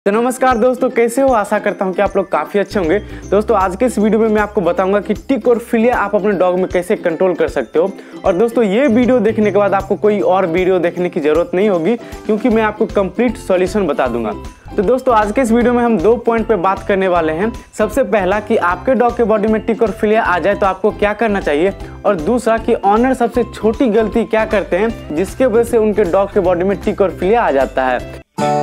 तो नमस्कार दोस्तों, कैसे हो। आशा करता हूं कि आप लोग काफ़ी अच्छे होंगे। दोस्तों आज के इस वीडियो में मैं आपको बताऊंगा कि टिक और फिलिया आप अपने डॉग में कैसे कंट्रोल कर सकते हो। और दोस्तों ये वीडियो देखने के बाद आपको कोई और वीडियो देखने की ज़रूरत नहीं होगी, क्योंकि मैं आपको कंप्लीट सॉल्यूशन बता दूंगा। तो दोस्तों आज के इस वीडियो में हम 2 पॉइंट पे बात करने वाले हैं। सबसे पहला कि आपके डॉग के बॉडी में टिक और फिलिया आ जाए तो आपको क्या करना चाहिए, और दूसरा कि ऑनर सबसे छोटी गलती क्या करते हैं जिसके वजह से उनके डॉग के बॉडी में टिक और फिलिया आ जाता है।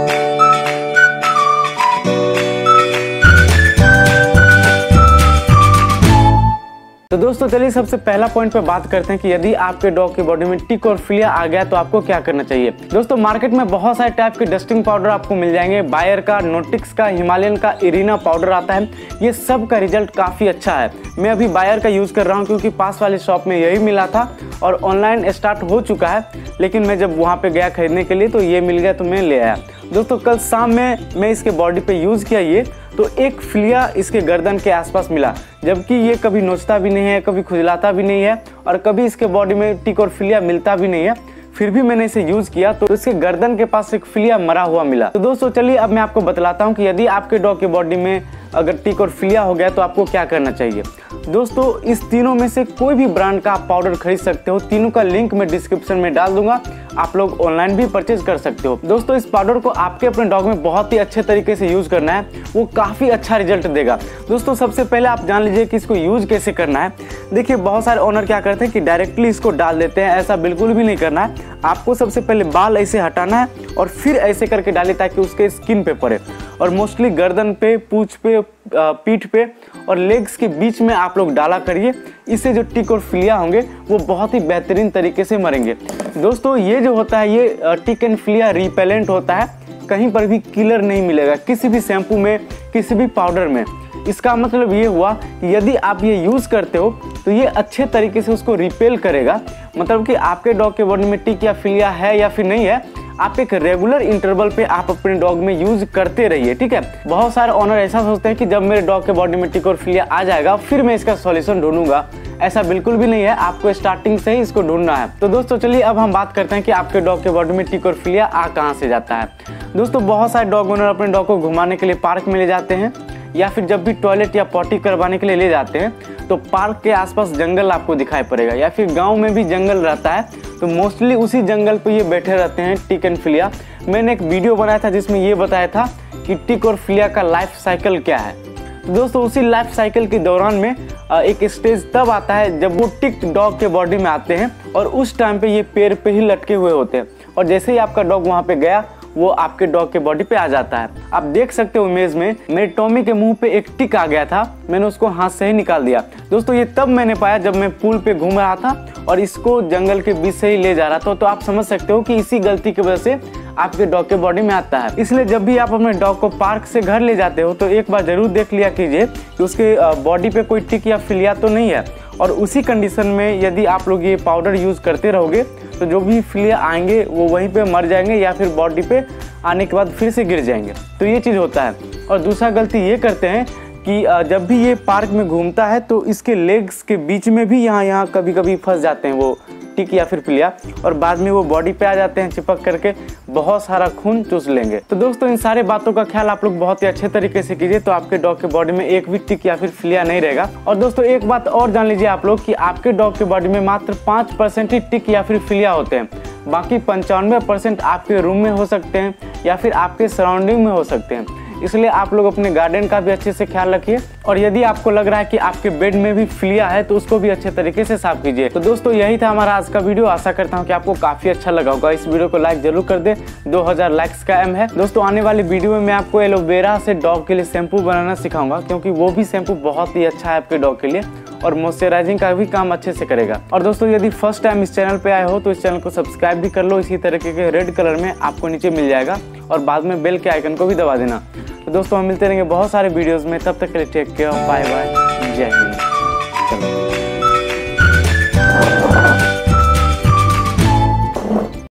तो दोस्तों चलिए सबसे पहला पॉइंट पे बात करते हैं कि यदि आपके डॉग की बॉडी में टिक और फिलिया आ गया तो आपको क्या करना चाहिए। दोस्तों मार्केट में बहुत सारे टाइप के डस्टिंग पाउडर आपको मिल जाएंगे। बायर का, नोटिक्स का, हिमालयन का, इरिना पाउडर आता है। ये सब का रिजल्ट काफ़ी अच्छा है। मैं अभी बायर का यूज़ कर रहा हूँ क्योंकि पास वाली शॉप में यही मिला था और ऑनलाइन स्टार्ट हो चुका है, लेकिन मैं जब वहाँ पर गया खरीदने के लिए तो ये मिल गया तो मैं ले आया। दोस्तों कल शाम में मैं इसके बॉडी पे यूज़ किया ये, तो एक फिलिया इसके गर्दन के आसपास मिला, जबकि ये कभी नोचता भी नहीं है, कभी खुजलाता भी नहीं है और कभी इसके बॉडी में टिक और फिलिया मिलता भी नहीं है। फिर भी मैंने इसे यूज़ किया तो इसके गर्दन के पास एक फिलिया मरा हुआ मिला। तो दोस्तों चलिए अब मैं आपको बतलाता हूँ कि यदि आपके डॉग के बॉडी में अगर टिक और फिलिया हो गया तो आपको क्या करना चाहिए। दोस्तों इस तीनों में से कोई भी ब्रांड का आप पाउडर खरीद सकते हो। तीनों का लिंक मैं डिस्क्रिप्शन में डाल दूंगा, आप लोग ऑनलाइन भी परचेज कर सकते हो। दोस्तों इस पाउडर को आपके अपने डॉग में बहुत ही अच्छे तरीके से यूज़ करना है, वो काफ़ी अच्छा रिजल्ट देगा। दोस्तों सबसे पहले आप जान लीजिए कि इसको यूज़ कैसे करना है। देखिए बहुत सारे ओनर क्या करते हैं कि डायरेक्टली इसको डाल देते हैं, ऐसा बिल्कुल भी नहीं करना है। आपको सबसे पहले बाल ऐसे हटाना है और फिर ऐसे करके डालें ताकि उसके स्किन पे पड़े, और मोस्टली गर्दन पे, पूंछ पे, पीठ पे और लेग्स के बीच में आप लोग डाला करिए। इससे जो टिक और फिलिया होंगे वो बहुत ही बेहतरीन तरीके से मरेंगे। दोस्तों ये जो होता है ये टिक एंड फिलिया रिपेलेंट होता है, कहीं पर भी किलर नहीं मिलेगा किसी भी शैम्पू में, किसी भी पाउडर में। इसका मतलब ये हुआ कि यदि आप ये यूज़ करते हो तो ये अच्छे तरीके से उसको रिपेल करेगा। मतलब कि आपके डॉग के बॉडी में टिक या फिलिया है या फिर नहीं है, आप एक रेगुलर इंटरवल पे आप अपने डॉग में यूज करते रहिए, ठीक है। बहुत सारे ऑनर ऐसा सोचते हैं कि जब मेरे डॉग के बॉडी में टिक और फिलिया आ जाएगा फिर मैं इसका सॉल्यूशन ढूंढूंगा। ऐसा बिल्कुल भी नहीं है, आपको स्टार्टिंग से ही इसको ढूंढना है। तो दोस्तों चलिए अब हम बात करते हैं कि आपके डॉग के बॉडी में टिक और फिलिया आ कहाँ से जाता है। दोस्तों बहुत सारे डॉग ओनर अपने डॉग को घुमाने के लिए पार्क में ले जाते हैं, या फिर जब भी टॉयलेट या पॉटी करवाने के लिए ले जाते हैं तो पार्क के आसपास जंगल आपको दिखाई पड़ेगा, या फिर गांव में भी जंगल रहता है तो मोस्टली उसी जंगल पे ये बैठे रहते हैं टिक एंड फिलिया। मैंने एक वीडियो बनाया था जिसमें ये बताया था कि टिक और फिलिया का लाइफ साइकिल क्या है। तो दोस्तों उसी लाइफ साइकिल के दौरान में एक स्टेज तब आता है जब वो टिक डॉग के बॉडी में आते हैं और उस टाइम पे ये पैर पे ही लटके हुए होते हैं, और जैसे ही आपका डॉग वहाँ पे गया वो आपके डॉग के बॉडी पे आ जाता है। आप देख सकते हो इमेज में मेरे टॉमी के मुंह पे एक टिक आ गया था, मैंने उसको हाथ से ही निकाल दिया। दोस्तों ये तब मैंने पाया जब मैं पूल पे घूम रहा था और इसको जंगल के बीच से ही ले जा रहा था। तो आप समझ सकते हो कि इसी गलती की वजह से आपके डॉग के बॉडी में आता है। इसलिए जब भी आप अपने डॉग को पार्क से घर ले जाते हो तो एक बार जरूर देख लिया कीजिए कि उसके बॉडी पे कोई टिक या फिलिया तो नहीं है। और उसी कंडीशन में यदि आप लोग ये पाउडर यूज़ करते रहोगे तो जो भी फिलिया आएंगे वो वहीं पे मर जाएंगे या फिर बॉडी पे आने के बाद फिर से गिर जाएंगे। तो ये चीज़ होता है। और दूसरा गलती ये करते हैं कि जब भी ये पार्क में घूमता है तो इसके लेग्स के बीच में भी यहाँ कभी कभी फंस जाते हैं वो टिक या फिर फिलिया, और बाद में वो बॉडी पे आ जाते हैं चिपक करके, बहुत सारा खून चूस लेंगे। तो दोस्तों इन सारे बातों का ख्याल आप लोग बहुत ही अच्छे तरीके से कीजिए, तो आपके डॉग के बॉडी में एक भी टिक या फिर फिलिया नहीं रहेगा। और दोस्तों एक बात और जान लीजिए आप लोग कि आपके डॉग के बॉडी में मात्र 5% ही टिक या फिर फिलिया होते हैं, बाकी 95% आपके रूम में हो सकते हैं या फिर आपके सराउंडिंग में हो सकते हैं। इसलिए आप लोग अपने गार्डन का भी अच्छे से ख्याल रखिए, और यदि आपको लग रहा है कि आपके बेड में भी फिलिया है तो उसको भी अच्छे तरीके से साफ कीजिए। तो दोस्तों यही था हमारा आज का वीडियो। आशा करता हूँ कि आपको काफी अच्छा लगा होगा। इस वीडियो को लाइक जरूर कर दे, 2000 लाइक्स का एम है। दोस्तों आने वाली वीडियो में मैं आपको एलोवेरा से डॉग के लिए शैम्पू बनाना सिखाऊंगा, क्योंकि वो भी शैम्पू बहुत ही अच्छा है आपके डॉग के लिए और मॉइस्चराइजिंग का भी काम अच्छे से करेगा। और दोस्तों यदि फर्स्ट टाइम इस चैनल पे आए हो तो इस चैनल को सब्सक्राइब भी कर लो, इसी तरीके के रेड कलर में आपको नीचे मिल जाएगा, और बाद में बेल के आइकन को भी दबा देना। तो दोस्तों हम मिलते रहेंगे बहुत सारे वीडियोस में, तब तक के लिए टेक केयर, बाय बाय, जय हिंद। चलो।